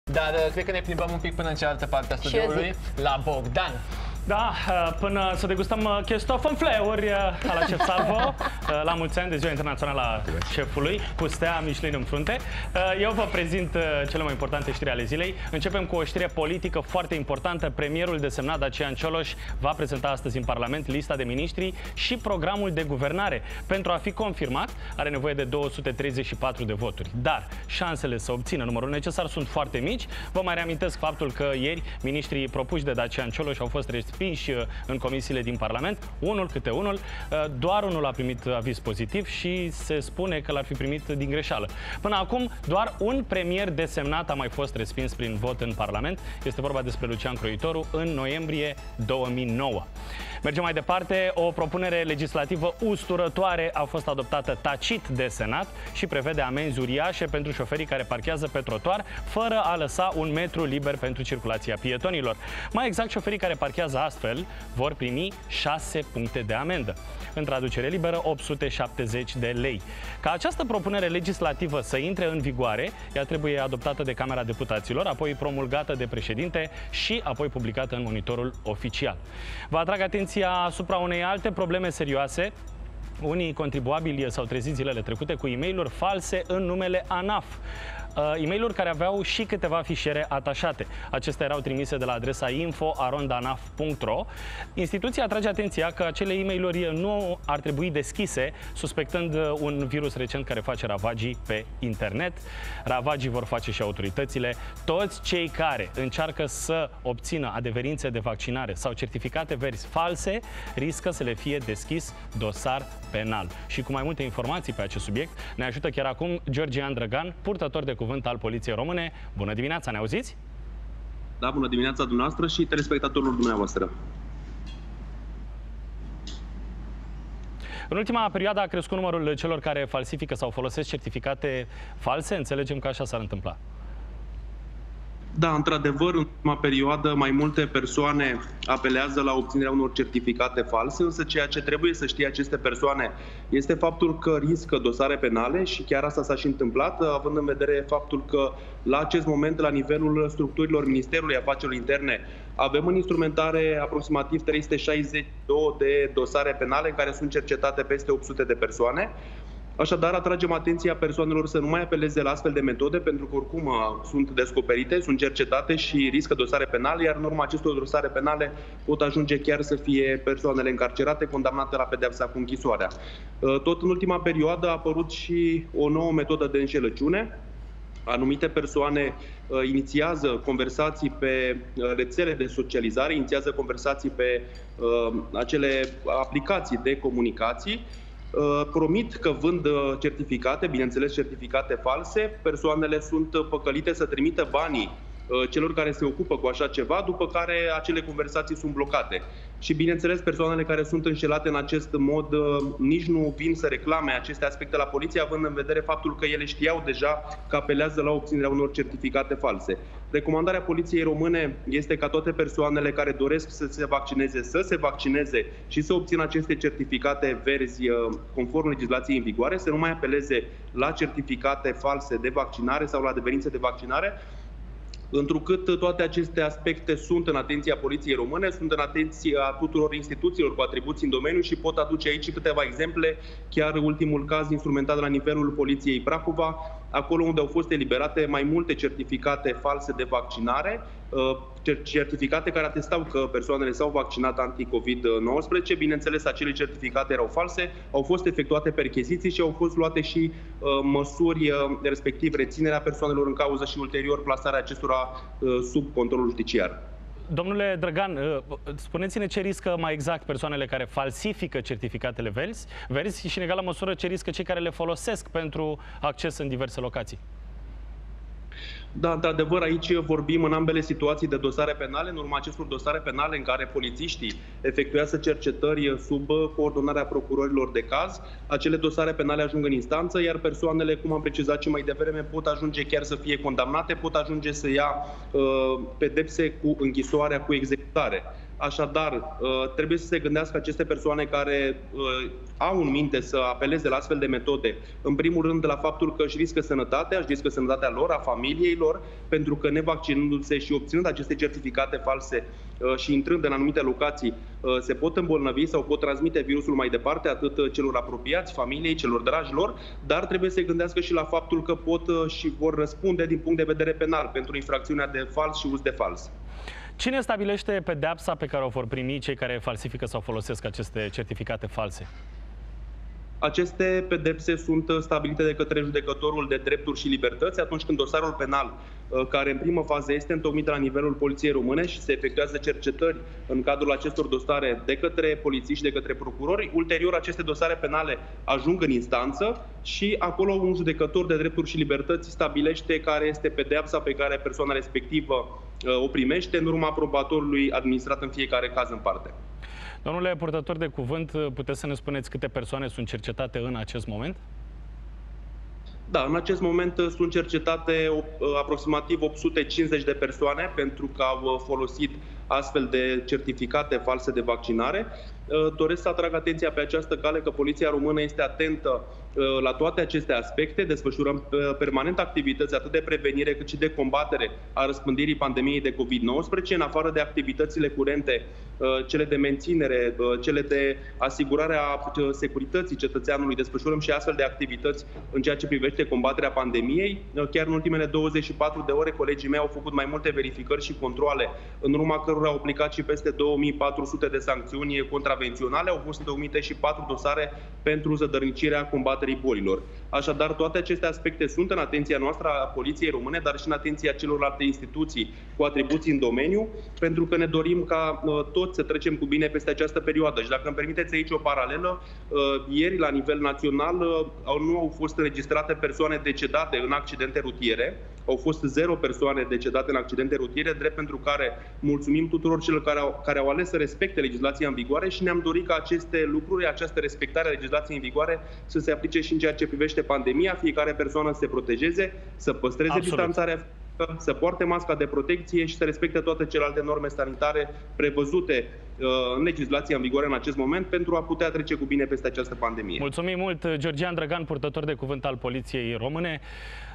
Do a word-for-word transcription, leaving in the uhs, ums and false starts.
dar cred că ne plimbăm un pic până în cealaltă parte a studioului, la Bogdan. Da, până să degustăm chestov în fleuri la Chef Salvo, la mulți ani de Ziua Internațională a Șefului, cu stea Michelin în frunte. Eu vă prezint cele mai importante știri ale zilei. Începem cu o știre politică foarte importantă. Premierul desemnat Dacian Cioloș va prezenta astăzi în Parlament lista de miniștri și programul de guvernare. Pentru a fi confirmat, are nevoie de două sute treizeci și patru de voturi. Dar șansele să obțină numărul necesar sunt foarte mici. Vă mai reamintesc faptul că ieri miniștrii propuși de Dacian Cioloș au fost respinși în comisiile din Parlament, unul câte unul. Doar unul a primit aviz pozitiv și se spune că l-ar fi primit din greșeală. Până acum, doar un premier desemnat a mai fost respins prin vot în Parlament. Este vorba despre Lucian Croitoru în noiembrie două mii nouă. Mergem mai departe. O propunere legislativă usturătoare a fost adoptată tacit de Senat și prevede amenzi uriașe pentru șoferii care parchează pe trotuar fără a lăsa un metru liber pentru circulația pietonilor. Mai exact, șoferii care parchează astfel vor primi șase puncte de amendă. În traducere liberă, opt sute șaptezeci de lei. Ca această propunere legislativă să intre în vigoare, ea trebuie adoptată de Camera Deputaților, apoi promulgată de președinte și apoi publicată în monitorul oficial. Vă atrag atenția asupra unei alte probleme serioase. Unii contribuabili s-au trezit zilele trecute cu e-mail-uri false în numele ANAF. Uh, e-mail-uri care aveau și câteva fișiere atașate. Acestea erau trimise de la adresa info arond anaf punct ro. Instituția atrage atenția că acele e-mail-uri nu ar trebui deschise, suspectând un virus recent care face ravagii pe internet. Ravagii vor face și autoritățile. Toți cei care încearcă să obțină adeverințe de vaccinare sau certificate verzi false riscă să le fie deschis dosar penal. Și cu mai multe informații pe acest subiect ne ajută chiar acum Georgian Drăgan, purtător de cuvânt al Poliției Române. Bună dimineața, ne auziți? Da, bună dimineața dumneavoastră și telespectatorilor dumneavoastră. În ultima perioadă a crescut numărul celor care falsifică sau folosesc certificate false. Înțelegem că așa s-ar întâmpla. Da, într-adevăr, în ultima perioadă mai multe persoane apelează la obținerea unor certificate false, însă ceea ce trebuie să știe aceste persoane este faptul că riscă dosare penale și chiar asta s-a și întâmplat, având în vedere faptul că la acest moment, la nivelul structurilor Ministerului Afacerilor Interne, avem în instrumentare aproximativ trei sute șaizeci și două de dosare penale în care sunt cercetate peste opt sute de persoane. Așadar, atragem atenția persoanelor să nu mai apeleze la astfel de metode, pentru că oricum sunt descoperite, sunt cercetate și riscă dosare penale, iar în urma acestor dosare penale pot ajunge chiar să fie persoanele încarcerate, condamnate la pedeapsa cu închisoarea. Tot în ultima perioadă a apărut și o nouă metodă de înșelăciune. Anumite persoane uh, inițiază conversații pe uh, rețele de socializare, inițiază conversații pe uh, acele aplicații de comunicații, promit că vând certificate, bineînțeles certificate false, persoanele sunt păcălite să trimită banii celor care se ocupă cu așa ceva, după care acele conversații sunt blocate. Și bineînțeles, persoanele care sunt înșelate în acest mod nici nu vin să reclame aceste aspecte la poliție, având în vedere faptul că ele știau deja că apelează la obținerea unor certificate false. Recomandarea Poliției Române este ca toate persoanele care doresc să se vaccineze, să se vaccineze și să obțină aceste certificate verzi conform legislației în vigoare, să nu mai apeleze la certificate false de vaccinare sau la adeverințe de vaccinare, întrucât toate aceste aspecte sunt în atenția Poliției Române, sunt în atenția tuturor instituțiilor cu atribuții în domeniu și pot aduce aici câteva exemple. Chiar ultimul caz instrumentat la nivelul Poliției Prahova, acolo unde au fost eliberate mai multe certificate false de vaccinare, certificate care atestau că persoanele s-au vaccinat anti-covid nouăsprezece. Bineînțeles, acele certificate erau false, au fost efectuate percheziții și au fost luate și uh, măsuri, uh, respectiv reținerea persoanelor în cauză și ulterior plasarea acestora uh, sub controlul judiciar. Domnule Drăgan, spuneți-ne ce riscă mai exact persoanele care falsifică certificatele verzi, verzi și în egală măsură ce riscă cei care le folosesc pentru acces în diverse locații. Da, într-adevăr, aici vorbim în ambele situații de dosare penale, în urma acestor dosare penale în care polițiștii efectuează cercetări sub coordonarea procurorilor de caz. Acele dosare penale ajung în instanță, iar persoanele, cum am precizat și mai devreme, pot ajunge chiar să fie condamnate, pot ajunge să ia uh, pedepse cu închisoarea, cu executare. Așadar, trebuie să se gândească aceste persoane care au în minte să apeleze la astfel de metode, în primul rând la faptul că își riscă sănătatea, își riscă sănătatea lor, a familiei lor, pentru că nevaccinându-se și obținând aceste certificate false și intrând în anumite locații, se pot îmbolnăvi sau pot transmite virusul mai departe, atât celor apropiați, familiei, celor dragi lor, dar trebuie să se gândească și la faptul că pot și vor răspunde din punct de vedere penal pentru infracțiunea de fals și uz de fals. Cine stabilește pedeapsa pe care o vor primi cei care falsifică sau folosesc aceste certificate false? Aceste pedepse sunt stabilite de către judecătorul de drepturi și libertăți atunci când dosarul penal, care în primă fază este întocmit la nivelul Poliției Române și se efectuează cercetări în cadrul acestor dosare de către polițiști și de către procurori, ulterior aceste dosare penale ajung în instanță și acolo un judecător de drepturi și libertăți stabilește care este pedeapsa pe care persoana respectivă o primește în urma probatorului administrat în fiecare caz în parte. Domnule purtător de cuvânt, puteți să ne spuneți câte persoane sunt cercetate în acest moment? Da, în acest moment sunt cercetate aproximativ opt sute cincizeci de persoane pentru că au folosit astfel de certificate false de vaccinare. Doresc să atrag atenția pe această cale că Poliția Română este atentă la toate aceste aspecte. Desfășurăm permanent activități atât de prevenire cât și de combatere a răspândirii pandemiei de COVID nouăsprezece, în afară de activitățile curente, cele de menținere, cele de asigurare a securității cetățeanului. Desfășurăm și astfel de activități în ceea ce privește combaterea pandemiei. Chiar în ultimele douăzeci și patru de ore, colegii mei au făcut mai multe verificări și controale, în urma cărora au aplicat și peste două mii patru sute de sancțiuni contravenționale. Au fost întocmite și patru dosare pentru zădărnicirea combaterii bolilor. Așadar, toate aceste aspecte sunt în atenția noastră a Poliției Române, dar și în atenția celorlalte instituții cu atribuții în domeniu, pentru că ne dorim ca uh, toți să trecem cu bine peste această perioadă. Și dacă îmi permiteți aici o paralelă, uh, ieri, la nivel național, uh, nu au fost înregistrate persoane decedate în accidente rutiere. Au fost zero persoane decedate în accidente rutiere, drept pentru care mulțumim tuturor celor care au, care au ales să respecte legislația în vigoare și ne-am dorit ca aceste lucruri, această respectare a legislației în vigoare să se aplice și în ceea ce privește pandemia, fiecare persoană să se protejeze, să păstreze Absolut. distanțarea, să poarte masca de protecție și să respecte toate celelalte norme sanitare prevăzute uh, în legislația în vigoare în acest moment pentru a putea trece cu bine peste această pandemie. Mulțumim mult, Georgian Drăgan, purtător de cuvânt al Poliției Române.